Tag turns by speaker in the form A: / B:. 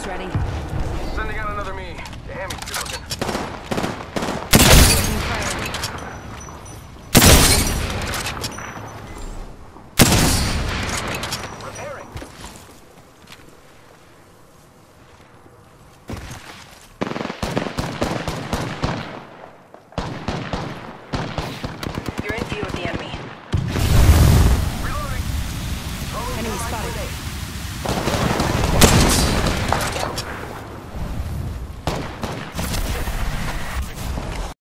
A: ready.
B: Sending out another me. Damn, he's good looking.
A: Taking fire.
B: Repairing.
A: You're in view of the enemy.
B: Reloading.
A: Enemy spotted.